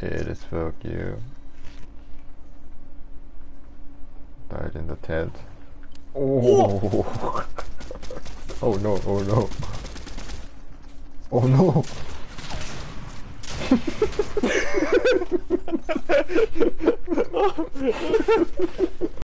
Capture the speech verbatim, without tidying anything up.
It is fuck you. Died in the tent. Oh! Oh no, oh no. Oh no!